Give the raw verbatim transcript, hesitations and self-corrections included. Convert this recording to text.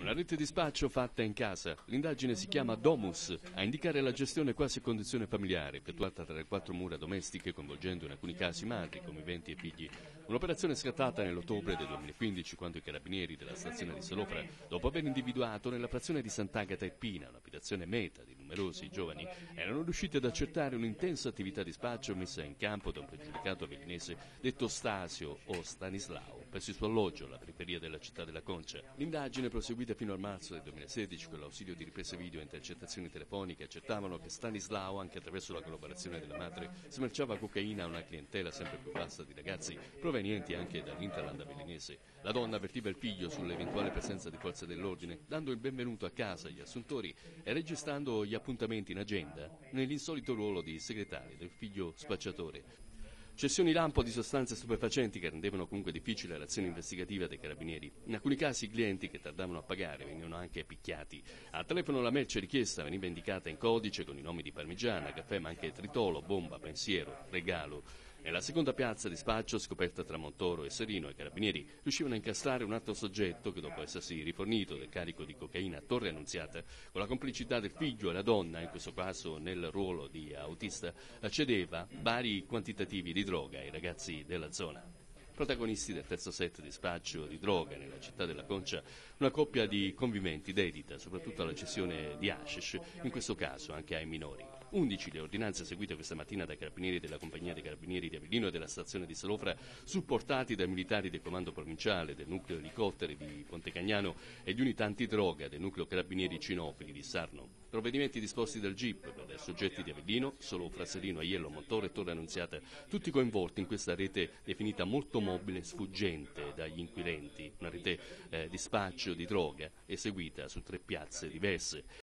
Una rete di spaccio fatta in casa. L'indagine si chiama Domus, a indicare la gestione quasi a condizione familiare, effettuata tra le quattro mura domestiche, coinvolgendo in alcuni casi madri, conviventi e figli. Un'operazione scattata nell'ottobre del duemilaquindici, quando i carabinieri della stazione di Salofra, dopo aver individuato nella frazione di Sant'Agata Irpina, un'abitazione meta di numerosi giovani, erano riusciti ad accertare un'intensa attività di spaccio messa in campo da un pregiudicato avellinese detto Stasio o Stanislao, presso il suo alloggio alla periferia della città della Concia. L'indagine, proseguita fino al marzo del duemilasedici con l'ausilio di riprese video e intercettazioni telefoniche, accertavano che Stanislao, anche attraverso la collaborazione della madre, smerciava cocaina a una clientela sempre più vasta di ragazzi provenienti anche dall'Interland avellinese. La donna avvertiva il figlio sull'eventuale presenza di forze dell'ordine, dando il benvenuto a casa agli assuntori e registrando gli appuntamenti in agenda nell'insolito ruolo di segretaria del figlio spacciatore. Cessioni lampo di sostanze stupefacenti che rendevano comunque difficile l'azione investigativa dei carabinieri. In alcuni casi i clienti che tardavano a pagare venivano anche picchiati. Al telefono la merce richiesta veniva indicata in codice con i nomi di parmigiana, caffè, ma anche tritolo, bomba, pensiero, regalo. Nella seconda piazza di spaccio, scoperta tra Montoro e Serino, i carabinieri riuscivano a incastrare un altro soggetto che, dopo essersi rifornito del carico di cocaina a Torre Annunziata, con la complicità del figlio e la donna, in questo caso nel ruolo di autista, cedeva vari quantitativi di droga ai ragazzi della zona. Protagonisti del terzo set di spaccio di droga nella città della Concia, una coppia di conviventi dedita soprattutto alla cessione di hashish, in questo caso anche ai minori. undici le ordinanze eseguite questa mattina dai carabinieri della compagnia dei carabinieri di Avellino e della stazione di Salofra, supportati dai militari del comando provinciale, del nucleo elicotteri di Pontecagnano e di unità antidroga del nucleo carabinieri cinofili di Sarno. Provvedimenti disposti dal G I P per i soggetti di Avellino, Salofra, Serino, Aiello, Montoro e Torre Annunziata, tutti coinvolti in questa rete definita molto mobile e sfuggente dagli inquirenti, una rete eh, di spaccio di droga eseguita su tre piazze diverse.